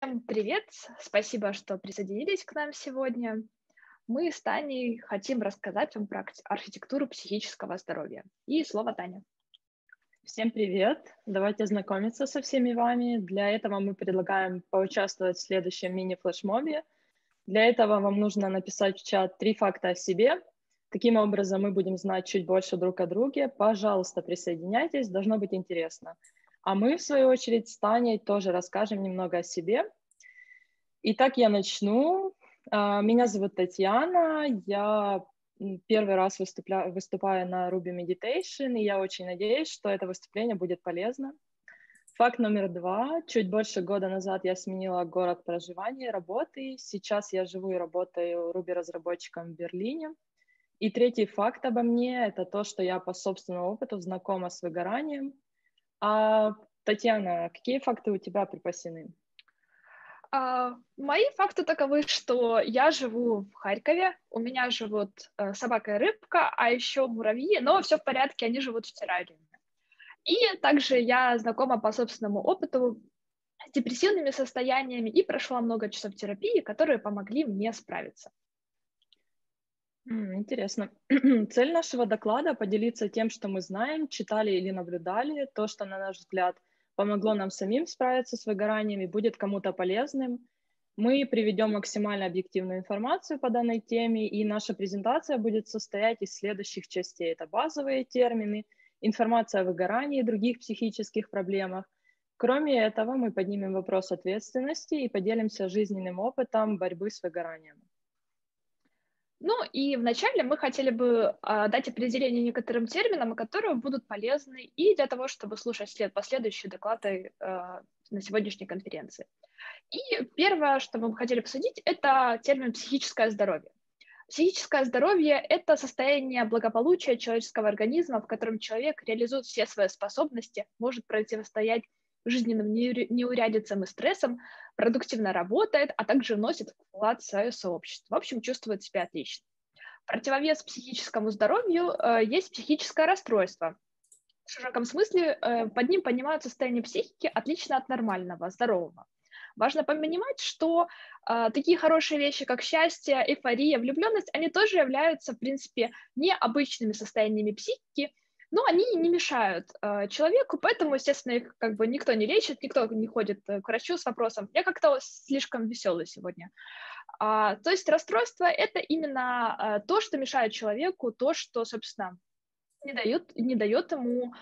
Привет! Спасибо, что присоединились к нам сегодня. Мы с Таней хотим рассказать вам про архитектуру психического здоровья. И слово Таня. Всем привет! Давайте знакомиться со всеми вами. Для этого мы предлагаем поучаствовать в следующем мини-флешмобе. Для этого вам нужно написать в чат 3 факта о себе. Таким образом, мы будем знать чуть больше друг о друге. Пожалуйста, присоединяйтесь, должно быть интересно. А мы, в свою очередь, с Таней тоже расскажем немного о себе. Итак, я начну. Меня зовут Татьяна, я первый раз выступаю на Ruby Meditation, и я очень надеюсь, что это выступление будет полезно. Факт номер 2. Чуть больше года назад я сменила город проживания и работы. Сейчас я живу и работаю Ruby-разработчиком в Берлине. И третий факт обо мне – это то, что я по собственному опыту знакома с выгоранием. Татьяна, какие факты у тебя припасены? Мои факты таковы, что я живу в Харькове, у меня живут собака и рыбка, а еще муравьи, но все в порядке, они живут в террариуме. И также я знакома по собственному опыту с депрессивными состояниями и прошла много часов терапии, которые помогли мне справиться. Интересно. Цель нашего доклада – поделиться тем, что мы знаем, читали или наблюдали, то, что, на наш взгляд, помогло нам самим справиться с выгоранием и будет кому-то полезным. Мы приведем максимально объективную информацию по данной теме, и наша презентация будет состоять из следующих частей. Это базовые термины, информация о выгорании и других психических проблемах. Кроме этого, мы поднимем вопрос ответственности и поделимся жизненным опытом борьбы с выгоранием. Ну и вначале мы хотели бы дать определение некоторым терминам, которые будут полезны и для того, чтобы слушать последующие доклады на сегодняшней конференции. И первое, что мы бы хотели обсудить, это термин «психическое здоровье». Психическое здоровье – это состояние благополучия человеческого организма, в котором человек реализует все свои способности, может противостоять жизненным неурядицам и стрессам, продуктивно работает, а также вносит вклад в свое сообщество. В общем, чувствует себя отлично. Противовес психическому здоровью есть психическое расстройство. В широком смысле под ним понимают состояние психики отлично от нормального, здорового. Важно понимать, что такие хорошие вещи, как счастье, эйфория, влюбленность, они тоже являются, в принципе, необычными состояниями психики, но они не мешают человеку, поэтому, естественно, их как бы никто не лечит, никто не ходит к врачу с вопросом «я как-то слишком веселый сегодня». То есть расстройство – это именно то, что мешает человеку, то, что, собственно, не дает ему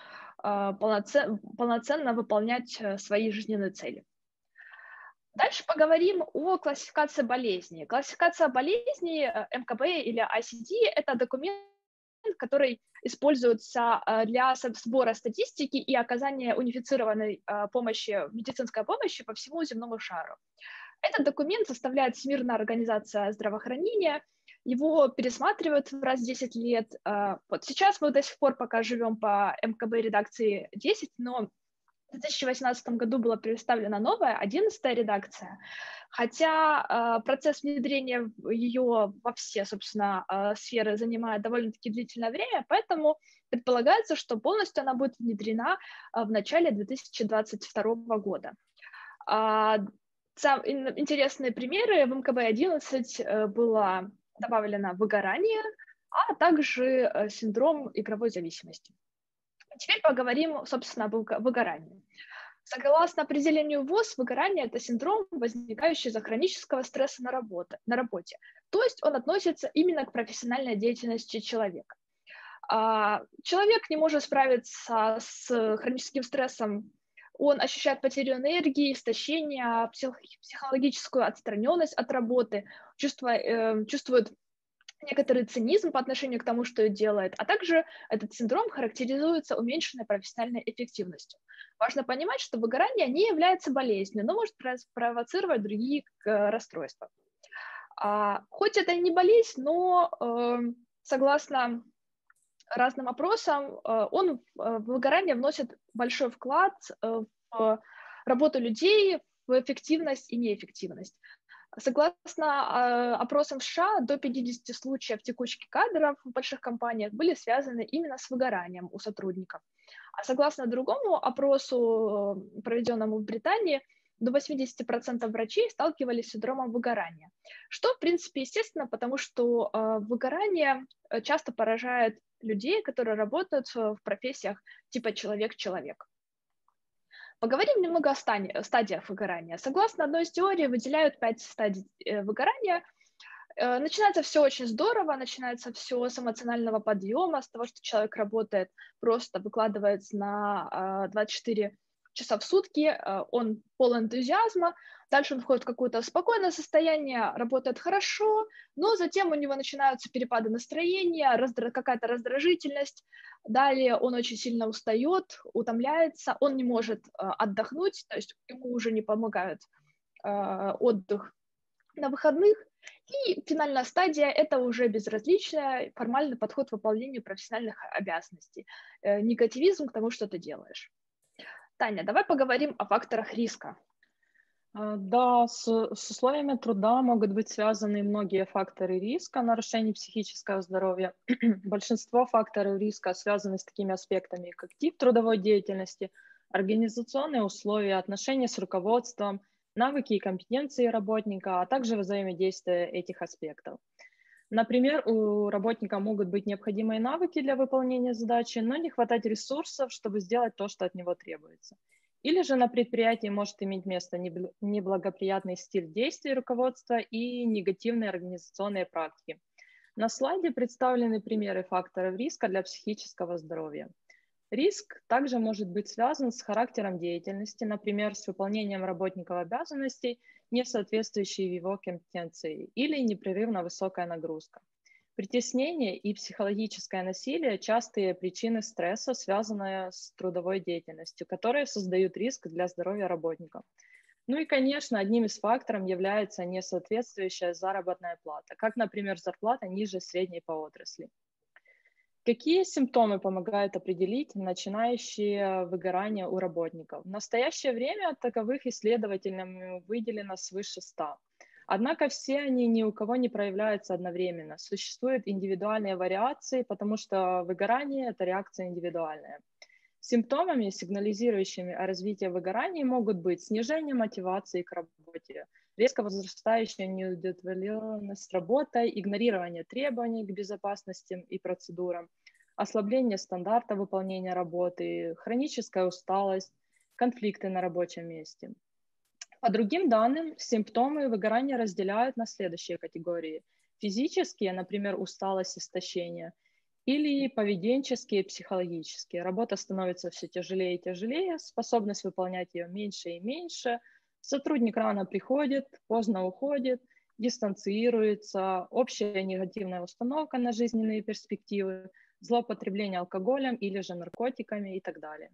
полноценно выполнять свои жизненные цели. Дальше поговорим о классификации болезней. Классификация болезней МКБ или ICD – это документ, который используется для сбора статистики и оказания унифицированной медицинской помощи по всему земному шару. Этот документ составляет Всемирная организация здравоохранения, его пересматривают раз в 10 лет. Вот сейчас мы до сих пор пока живем по МКБ редакции 10, но в 2018 году была представлена новая, 11-я редакция, хотя процесс внедрения ее во все, собственно, сферы занимает довольно-таки длительное время, поэтому предполагается, что полностью она будет внедрена в начале 2022 года. Интересные примеры. В МКБ-11 было добавлено выгорание, а также синдром игровой зависимости. Теперь поговорим, собственно, об выгорании. Согласно определению ВОЗ, выгорание – это синдром, возникающий из-за хронического стресса на работе. То есть он относится именно к профессиональной деятельности человека. Человек не может справиться с хроническим стрессом, он ощущает потерю энергии, истощение, психологическую отстраненность от работы, чувствует некоторый цинизм по отношению к тому, что делает, а также этот синдром характеризуется уменьшенной профессиональной эффективностью. Важно понимать, что выгорание не является болезнью, но может провоцировать другие расстройства. Хоть это и не болезнь, но согласно разным опросам, выгорание вносит большой вклад в работу людей, в эффективность и неэффективность. Согласно опросам США, до 50 случаев текучки кадров в больших компаниях были связаны именно с выгоранием у сотрудников. А согласно другому опросу, проведенному в Британии, до 80% врачей сталкивались с синдромом выгорания. Что, в принципе, естественно, потому что выгорание часто поражает людей, которые работают в профессиях типа человек-человек. Поговорим немного о стадиях выгорания. Согласно одной из теорий, выделяют 5 стадий выгорания. Начинается все очень здорово, начинается все с эмоционального подъема, с того, что человек работает, просто выкладывается на 24 часа в сутки, он полон энтузиазма, дальше он входит в какое-то спокойное состояние, работает хорошо, но затем у него начинаются перепады настроения, какая-то раздражительность, далее он очень сильно устает, утомляется, он не может отдохнуть, то есть ему уже не помогает отдых на выходных. И финальная стадия – это уже безразличный, формальный подход к выполнению профессиональных обязанностей. Негативизм к тому, что ты делаешь. Таня, давай поговорим о факторах риска. Да, с условиями труда могут быть связаны многие факторы риска нарушения психического здоровья. Большинство факторов риска связаны с такими аспектами, как тип трудовой деятельности, организационные условия, отношения с руководством, навыки и компетенции работника, а также взаимодействие этих аспектов. Например, у работника могут быть необходимые навыки для выполнения задачи, но не хватать ресурсов, чтобы сделать то, что от него требуется. Или же на предприятии может иметь место неблагоприятный стиль действий руководства и негативные организационные практики. На слайде представлены примеры факторов риска для психического здоровья. Риск также может быть связан с характером деятельности, например, с выполнением работников обязанностей, не соответствующие его компетенции, или непрерывно высокая нагрузка. Притеснение и психологическое насилие – частые причины стресса, связанные с трудовой деятельностью, которые создают риск для здоровья работников. Ну и, конечно, одним из факторов является несоответствующая заработная плата, как, например, зарплата ниже средней по отрасли. Какие симптомы помогают определить начинающее выгорание у работников? В настоящее время таковых исследователями выделено свыше 100. Однако все они ни у кого не проявляются одновременно. Существуют индивидуальные вариации, потому что выгорание – это реакция индивидуальная. Симптомами, сигнализирующими о развитии выгорания, могут быть снижение мотивации к работе, резко возрастающая неудовлетворенность работой, игнорирование требований к безопасности и процедурам, ослабление стандарта выполнения работы, хроническая усталость, конфликты на рабочем месте. По другим данным, симптомы выгорания разделяют на следующие категории. Физические, например, усталость, истощение, или поведенческие, психологические. Работа становится все тяжелее и тяжелее, способность выполнять ее меньше и меньше, сотрудник рано приходит, поздно уходит, дистанцируется, общая негативная установка на жизненные перспективы, злоупотребление алкоголем или же наркотиками и так далее.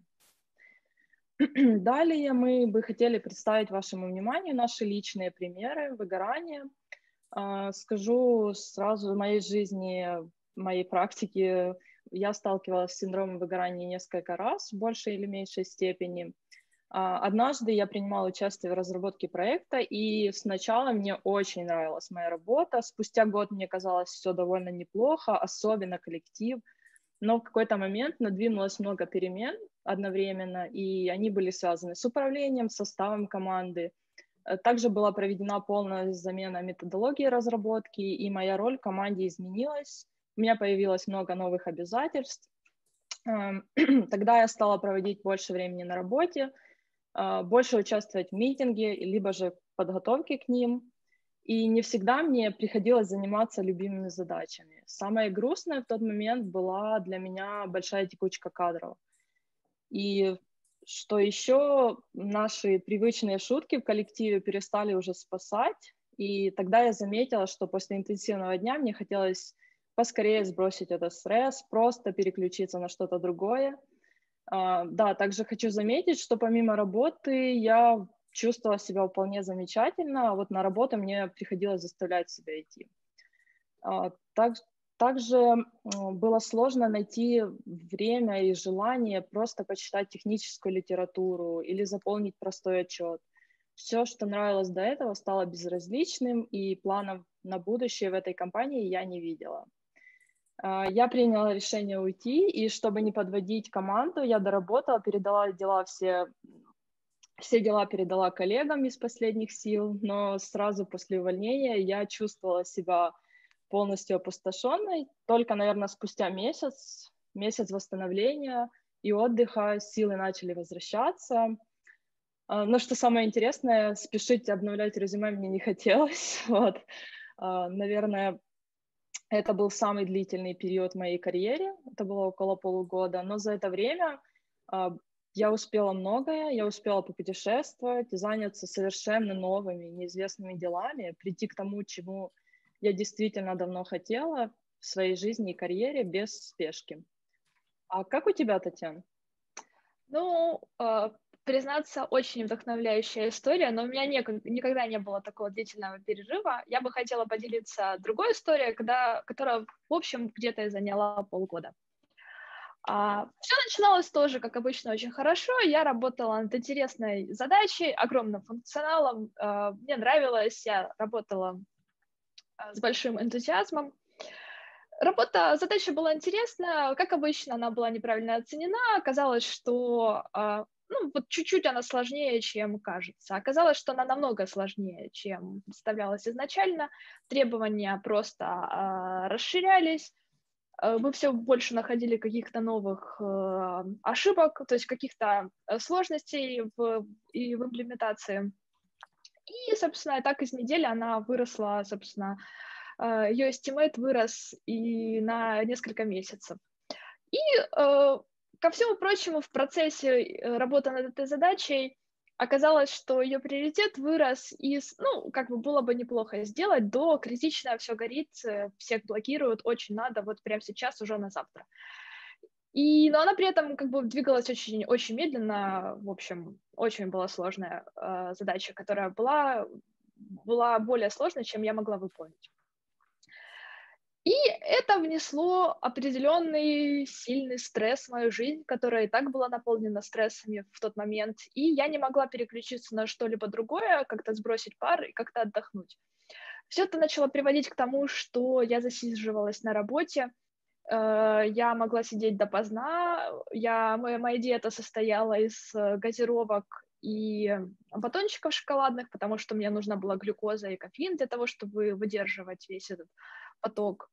Далее мы бы хотели представить вашему вниманию наши личные примеры выгорания. Скажу сразу, в моей жизни, в моей практике я сталкивалась с синдромом выгорания несколько раз в большей или меньшей степени. Однажды я принимала участие в разработке проекта, и сначала мне очень нравилась моя работа. Спустя год мне казалось все довольно неплохо, особенно коллектив. Но в какой-то момент надвинулось много перемен одновременно, и они были связаны с управлением, составом команды. Также была проведена полная замена методологии разработки, и моя роль в команде изменилась. У меня появилось много новых обязательств. Тогда я стала проводить больше времени на работе, больше участвовать в митинге, либо же в подготовке к ним. И не всегда мне приходилось заниматься любимыми задачами. Самое грустное в тот момент была для меня большая текучка кадров. И что еще, наши привычные шутки в коллективе перестали уже спасать. И тогда я заметила, что после интенсивного дня мне хотелось поскорее сбросить этот стресс, просто переключиться на что-то другое. Да, также хочу заметить, что помимо работы я чувствовала себя вполне замечательно, а вот на работу мне приходилось заставлять себя идти. Также было сложно найти время и желание просто почитать техническую литературу или заполнить простой отчет. Все, что нравилось до этого, стало безразличным, и планов на будущее в этой компании я не видела. Я приняла решение уйти, и чтобы не подводить команду, я доработала, передала дела все все дела передала коллегам из последних сил, но сразу после увольнения я чувствовала себя полностью опустошенной. Только, наверное, спустя месяц восстановления и отдыха силы начали возвращаться. Но что самое интересное, спешить обновлять резюме мне не хотелось. Вот. Наверное, это был самый длительный период в моей карьере, это было около полугода, но за это время я успела многое, я успела попутешествовать, заняться совершенно новыми, неизвестными делами, прийти к тому, чему я действительно давно хотела в своей жизни и карьере без спешки. А как у тебя, Татьяна? Ну, признаться, очень вдохновляющая история, но у меня никогда не было такого длительного перерыва. Я бы хотела поделиться другой историей, которая, в общем, где-то и заняла полгода. Все начиналось тоже, как обычно, очень хорошо. Я работала над интересной задачей, огромным функционалом. Мне нравилось, я работала с большим энтузиазмом. Задача была интересная, как обычно, она была неправильно оценена. Оказалось, что вот чуть-чуть она сложнее, чем кажется. Оказалось, что она намного сложнее, чем представлялось изначально. Требования просто расширялись. Мы все больше находили каких-то новых ошибок, то есть каких-то сложностей в имплементации. И, собственно, так из недели она выросла, собственно, ее estimate вырос и на несколько месяцев. И, ко всему прочему, в процессе работы над этой задачей оказалось, что ее приоритет вырос из, было бы неплохо сделать, до критично все горит, всех блокируют, очень надо, вот прямо сейчас, уже на завтра. Но она при этом двигалась очень, очень медленно, в общем, очень была сложная задача, которая была более сложной, чем я могла выполнить. И это внесло определенный сильный стресс в мою жизнь, которая и так была наполнена стрессами в тот момент, и я не могла переключиться на что-либо другое, как-то сбросить пар и как-то отдохнуть. Все это начало приводить к тому, что я засиживалась на работе, я могла сидеть допоздна, моя диета состояла из газировок и батончиков шоколадных, потому что мне нужна была глюкоза и кофеин для того, чтобы выдерживать весь этот поток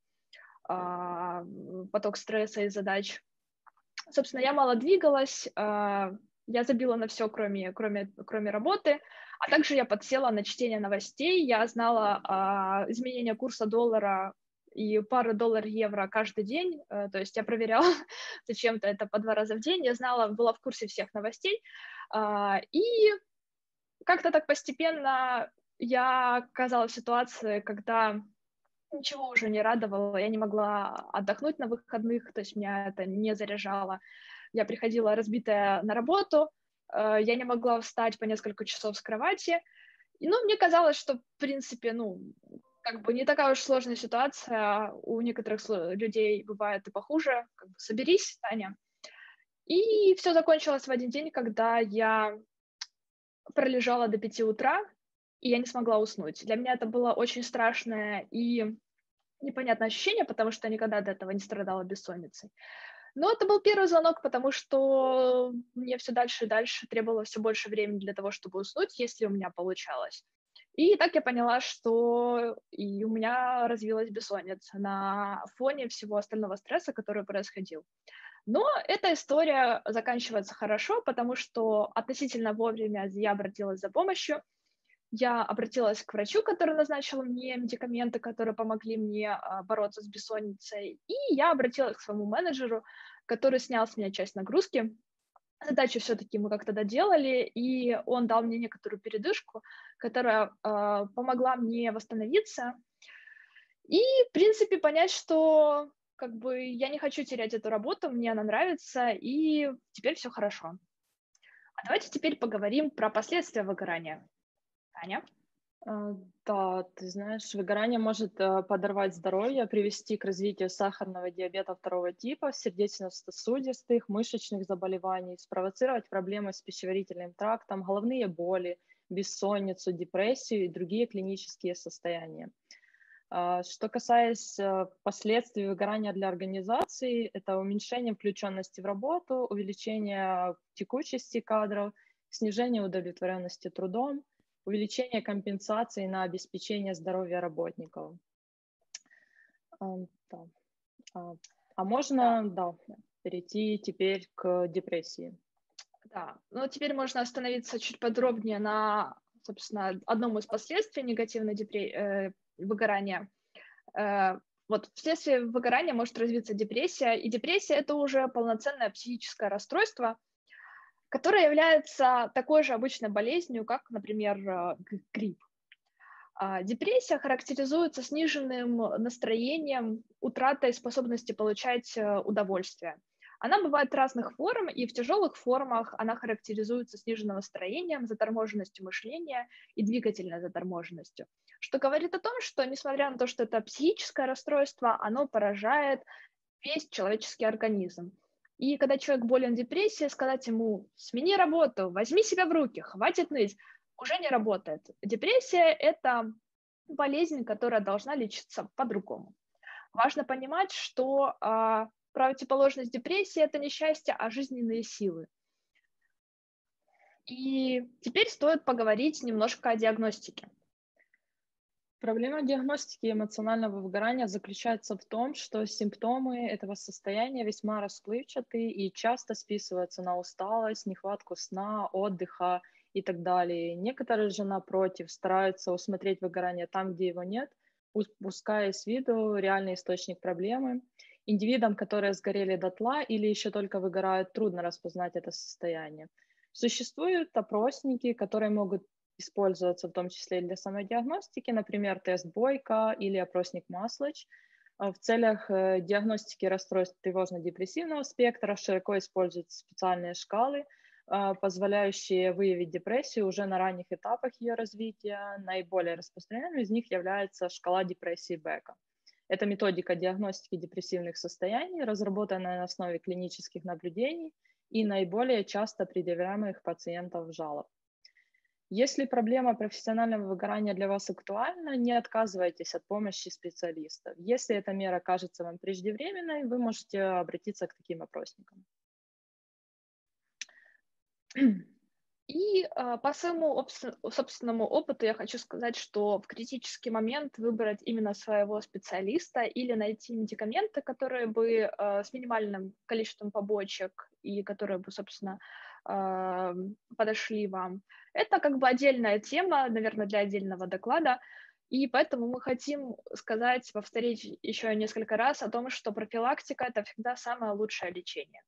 стресса и задач. Собственно, я мало двигалась, я забила на все, кроме работы, а также я подсела на чтение новостей, я знала изменения курса доллара и пары доллар-евро каждый день, то есть я проверяла зачем-то это по 2 раза в день, я знала, была в курсе всех новостей, и как-то так постепенно я оказалась в ситуации, когда ничего уже не радовало, я не могла отдохнуть на выходных, то есть меня это не заряжало. Я приходила разбитая на работу, я не могла встать по несколько часов с кровати. Мне казалось, что, в принципе, не такая уж сложная ситуация, у некоторых людей бывает и похуже, соберись, Таня. И все закончилось в один день, когда я пролежала до 5 утра, и я не смогла уснуть. Для меня это было очень страшное и непонятное ощущение, потому что я никогда до этого не страдала бессонницей. Но это был первый звонок, потому что мне все дальше и дальше требовалось все больше времени для того, чтобы уснуть, если у меня получалось. И так я поняла, что и у меня развилась бессонница на фоне всего остального стресса, который происходил. Но эта история заканчивается хорошо, потому что относительно вовремя я обратилась за помощью. Я обратилась к врачу, который назначил мне медикаменты, которые помогли мне бороться с бессонницей, и я обратилась к своему менеджеру, который снял с меня часть нагрузки. Задачу все-таки мы как-то доделали, и он дал мне некоторую передышку, которая помогла мне восстановиться и, в принципе, понять, что я не хочу терять эту работу, мне она нравится, и теперь все хорошо. А давайте теперь поговорим про последствия выгорания. Таня? Да, ты знаешь, выгорание может подорвать здоровье, привести к развитию сахарного диабета второго типа, сердечно-сосудистых, мышечных заболеваний, спровоцировать проблемы с пищеварительным трактом, головные боли, бессонницу, депрессию и другие клинические состояния. Что касается последствий выгорания для организации, это уменьшение включенности в работу, увеличение текучести кадров, снижение удовлетворенности трудом, увеличение компенсации на обеспечение здоровья работников. Да. Можно перейти теперь к депрессии. Да, ну теперь можно остановиться чуть подробнее на, собственно, одном из последствий негативной выгорания. Вот вследствие выгорания может развиться депрессия, и депрессия – это уже полноценное психическое расстройство, которое является такой же обычной болезнью, как, например, грипп. Депрессия характеризуется сниженным настроением, утратой способности получать удовольствие. Она бывает разных форм, и в тяжелых формах она характеризуется сниженным настроением, заторможенностью мышления и двигательной заторможенностью, что говорит о том, что, несмотря на то, что это психическое расстройство, оно поражает весь человеческий организм. И когда человек болен депрессией, сказать ему «смени работу, возьми себя в руки, хватит ныть», уже не работает. Депрессия – это болезнь, которая должна лечиться по-другому. Важно понимать, что противоположность депрессии – это не счастье, а жизненные силы. И теперь стоит поговорить немножко о диагностике. Проблема диагностики эмоционального выгорания заключается в том, что симптомы этого состояния весьма расплывчаты и часто списываются на усталость, нехватку сна, отдыха и так далее. Некоторые же, напротив, стараются усмотреть выгорание там, где его нет, упуская из виду реальный источник проблемы. Индивидам, которые сгорели дотла или еще только выгорают, трудно распознать это состояние. Существуют опросники, которые могут используются в том числе и для самодиагностики, например, тест Бойко или опросник Маслач. В целях диагностики расстройств тревожно-депрессивного спектра широко используются специальные шкалы, позволяющие выявить депрессию уже на ранних этапах ее развития. Наиболее распространенной из них является шкала депрессии Бека. Это методика диагностики депрессивных состояний, разработанная на основе клинических наблюдений и наиболее часто предъявляемых пациентов жалоб. Если проблема профессионального выгорания для вас актуальна, не отказывайтесь от помощи специалистов. Если эта мера кажется вам преждевременной, вы можете обратиться к таким опросникам. И по своему собственному опыту я хочу сказать, что в критический момент выбрать именно своего специалиста или найти медикаменты, которые бы с минимальным количеством побочек и которые бы, собственно, подошли вам. Это как бы отдельная тема, наверное, для отдельного доклада. И поэтому мы хотим сказать, повторить еще несколько раз о том, что профилактика – это всегда самое лучшее лечение.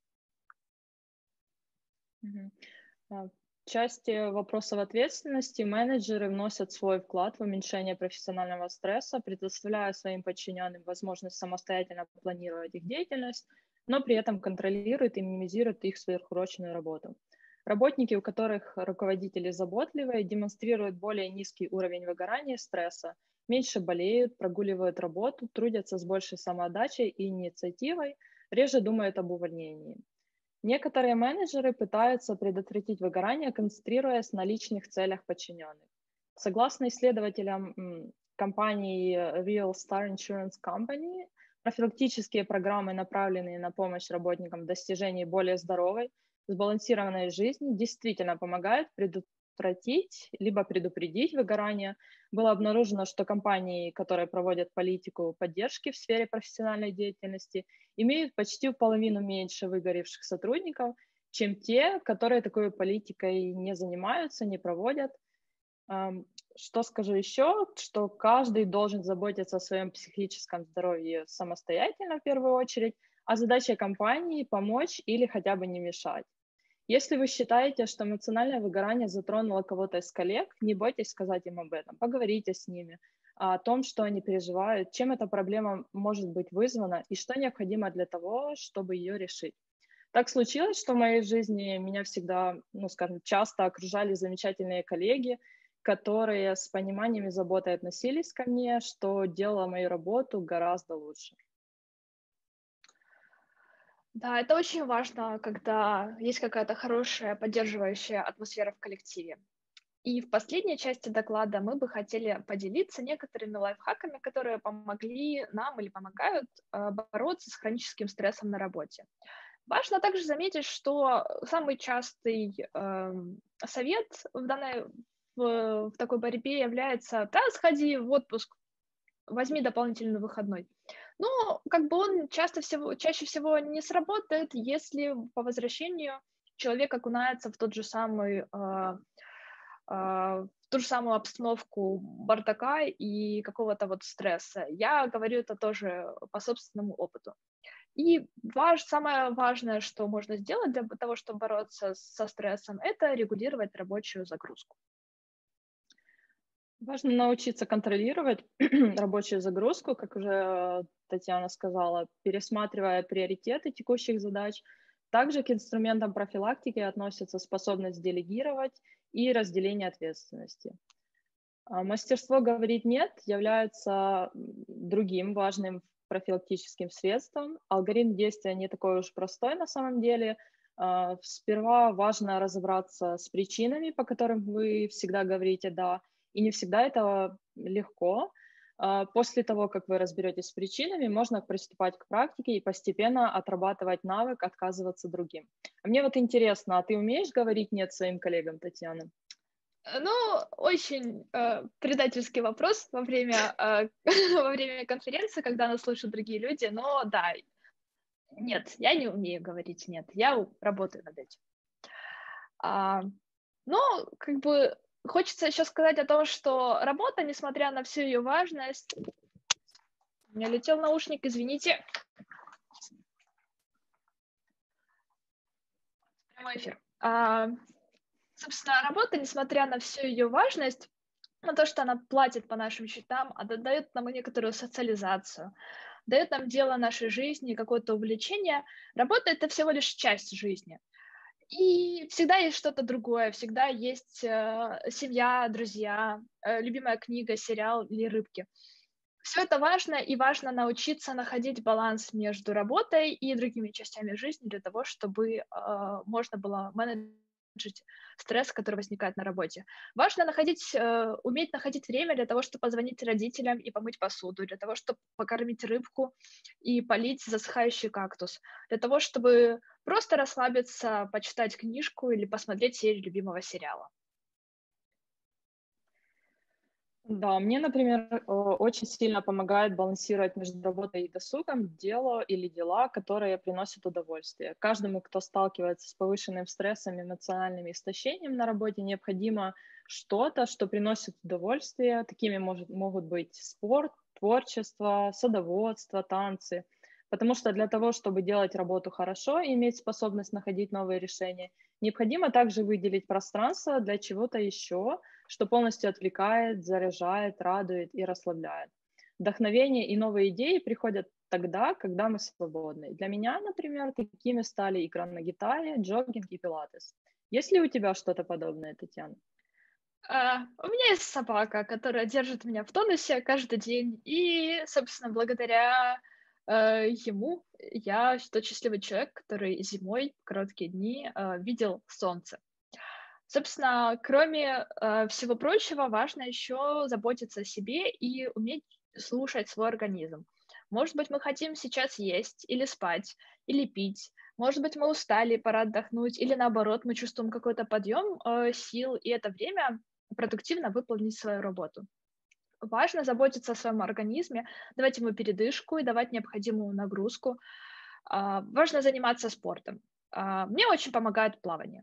В части вопросов ответственности менеджеры вносят свой вклад в уменьшение профессионального стресса, предоставляя своим подчиненным возможность самостоятельно планировать их деятельность, но при этом контролируют и минимизируют их сверхурочную работу. Работники, у которых руководители заботливые, демонстрируют более низкий уровень выгорания и стресса, меньше болеют, прогуливают работу, трудятся с большей самоотдачей и инициативой, реже думают об увольнении. Некоторые менеджеры пытаются предотвратить выгорание, концентрируясь на личных целях подчиненных. Согласно исследователям компании Real Star Insurance Company, профилактические программы, направленные на помощь работникам в достижении более здоровой, сбалансированной жизни, действительно помогают предотвратить либо предупредить выгорание. Было обнаружено, что компании, которые проводят политику поддержки в сфере профессиональной деятельности, имеют почти в половину меньше выгоревших сотрудников, чем те, которые такой политикой не занимаются, не проводят. Что скажу еще, что каждый должен заботиться о своем психическом здоровье самостоятельно в первую очередь, а задача компании – помочь или хотя бы не мешать. Если вы считаете, что эмоциональное выгорание затронуло кого-то из коллег, не бойтесь сказать им об этом, поговорите с ними о том, что они переживают, чем эта проблема может быть вызвана и что необходимо для того, чтобы ее решить. Так случилось, что в моей жизни меня всегда, часто окружали замечательные коллеги, которые с пониманием и заботой относились ко мне, что делало мою работу гораздо лучше. Да, это очень важно, когда есть какая-то хорошая поддерживающая атмосфера в коллективе. И в последней части доклада мы бы хотели поделиться некоторыми лайфхаками, которые помогли нам или помогают бороться с хроническим стрессом на работе. Важно также заметить, что самый частый совет в такой борьбе является: «Да, сходи в отпуск, возьми дополнительный выходной». Но как бы он чаще всего не сработает, если по возвращению человек окунается в в ту же самую обстановку бардака и какого-то вот стресса. Я говорю это тоже по собственному опыту. И самое важное, что можно сделать для того, чтобы бороться со стрессом, это регулировать рабочую загрузку. Важно научиться контролировать рабочую загрузку, как уже Татьяна сказала, пересматривая приоритеты текущих задач. Также к инструментам профилактики относятся способность делегировать и разделение ответственности. Мастерство говорить «нет» является другим важным профилактическим средством. Алгоритм действия не такой уж простой на самом деле. Сперва важно разобраться с причинами, по которым вы всегда говорите «да», и не всегда это легко. После того, как вы разберетесь с причинами, можно приступать к практике и постепенно отрабатывать навык отказываться другим. А мне вот интересно, а ты умеешь говорить «нет» своим коллегам, Татьяна? Ну, очень предательский вопрос во время конференции, когда нас слушают другие люди, но да, нет, я не умею говорить «нет», я работаю над этим. Но как бы хочется еще сказать о том, что работа, несмотря на всю ее важность... У меня летел наушник, извините. Прямой эфир. Собственно, работа, несмотря на всю ее важность, на то, что она платит по нашим счетам, дает нам некоторую социализацию, дает нам дело нашей жизни, какое-то увлечение. Работа — это всего лишь часть жизни. И всегда есть что-то другое, всегда есть семья, друзья, любимая книга, сериал или рыбки. Все это важно, и важно научиться находить баланс между работой и другими частями жизни для того, чтобы можно было менеджить стресс, который возникает на работе. Важно уметь находить время для того, чтобы позвонить родителям и помыть посуду, для того, чтобы покормить рыбку и полить засыхающий кактус, для того, чтобы просто расслабиться, почитать книжку или посмотреть серию любимого сериала. Да, мне, например, очень сильно помогает балансировать между работой и досугом дело или дела, которые приносят удовольствие. Каждому, кто сталкивается с повышенным стрессом, эмоциональным истощением на работе, необходимо что-то, что приносит удовольствие. Такими могут быть спорт, творчество, садоводство, танцы. Потому что для того, чтобы делать работу хорошо и иметь способность находить новые решения, необходимо также выделить пространство для чего-то еще, что полностью отвлекает, заряжает, радует и расслабляет. Вдохновение и новые идеи приходят тогда, когда мы свободны. Для меня, например, такими стали игра на гитаре, джогинг и пилатес. Есть ли у тебя что-то подобное, Татьяна? У меня есть собака, которая держит меня в тонусе каждый день, и, собственно, благодаря ему я тот счастливый человек, который зимой, в короткие дни, видел солнце. Собственно, кроме всего прочего, важно еще заботиться о себе и уметь слушать свой организм. Может быть, мы хотим сейчас есть или спать, или пить. Может быть, мы устали, пора отдохнуть, или наоборот, мы чувствуем какой-то подъем сил, и это время продуктивно выполнить свою работу. Важно заботиться о своем организме, давать ему передышку и давать необходимую нагрузку. Важно заниматься спортом. Мне очень помогает плавание.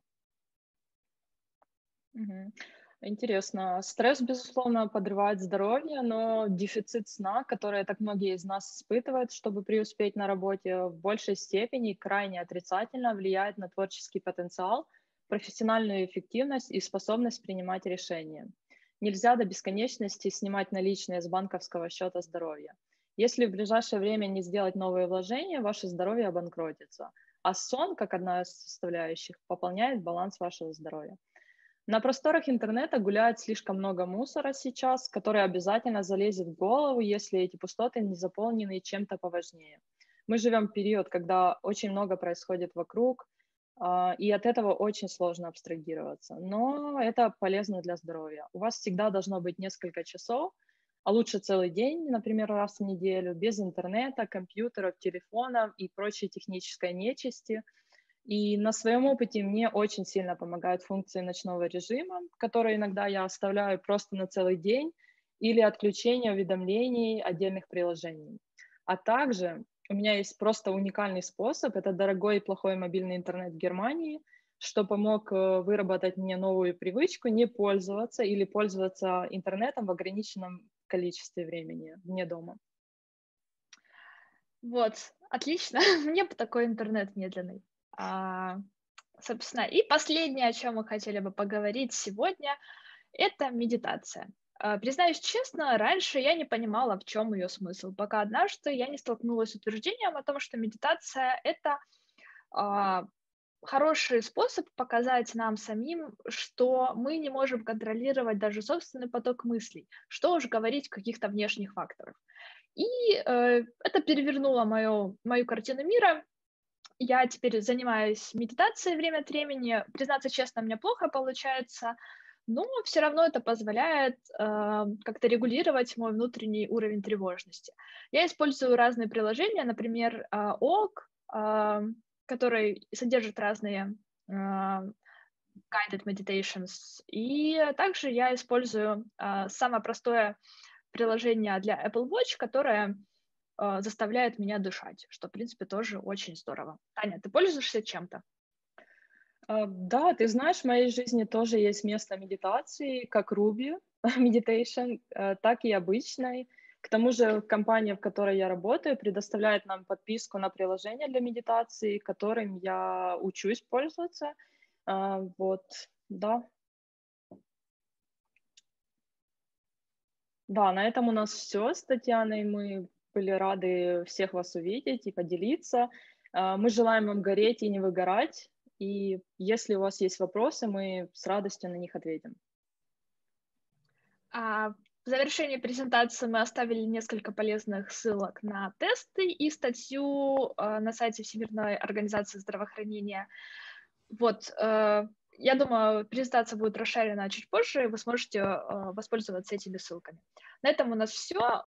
Мгм. Интересно. Стресс, безусловно, подрывает здоровье, но дефицит сна, который так многие из нас испытывают, чтобы преуспеть на работе, в большей степени крайне отрицательно влияет на творческий потенциал, профессиональную эффективность и способность принимать решения. Нельзя до бесконечности снимать наличные с банковского счета здоровья. Если в ближайшее время не сделать новые вложения, ваше здоровье обанкротится, а сон, как одна из составляющих, пополняет баланс вашего здоровья. На просторах интернета гуляет слишком много мусора сейчас, который обязательно залезет в голову, если эти пустоты не заполнены чем-то поважнее. Мы живем в период, когда очень много происходит вокруг, и от этого очень сложно абстрагироваться. Но это полезно для здоровья. У вас всегда должно быть несколько часов а лучше целый день, например, раз в неделю, без интернета, компьютеров, телефонов и прочей технической нечисти. И на своем опыте мне очень сильно помогают функции ночного режима, которые иногда я оставляю просто на целый день, или отключение уведомлений отдельных приложений. А также у меня есть просто уникальный способ, это дорогой и плохой мобильный интернет в Германии, что помог выработать мне новую привычку не пользоваться или пользоваться интернетом в ограниченном количестве времени вне дома. Вот, отлично. Мне бы такой интернет медленный. Собственно, и последнее, о чем мы хотели бы поговорить сегодня, это медитация. Признаюсь честно, раньше я не понимала, в чем ее смысл, пока однажды я не столкнулась с утверждением о том, что медитация — это хороший способ показать нам самим, что мы не можем контролировать даже собственный поток мыслей, что уж говорить о каких-то внешних факторах. И это перевернуло мою картину мира. Я теперь занимаюсь медитацией время от времени. Признаться честно, у меня плохо получается, но все равно это позволяет как-то регулировать мой внутренний уровень тревожности. Я использую разные приложения, например, ОК, который содержит разные guided meditations. И также я использую самое простое приложение для Apple Watch, которое заставляет меня дышать, что, в принципе, тоже очень здорово. Таня, ты пользуешься чем-то? Да, ты знаешь, в моей жизни тоже есть место медитации, как Ruby Meditation, так и обычной. К тому же компания, в которой я работаю, предоставляет нам подписку на приложение для медитации, которым я учусь пользоваться. Вот, да. Да, на этом у нас все с Татьяной. Мы были рады всех вас увидеть и поделиться. Мы желаем вам гореть и не выгорать. И если у вас есть вопросы, мы с радостью на них ответим. В завершении презентации мы оставили несколько полезных ссылок на тесты и статью на сайте Всемирной организации здравоохранения. Вот, я думаю, презентация будет расширена чуть позже, и вы сможете воспользоваться этими ссылками. На этом у нас все.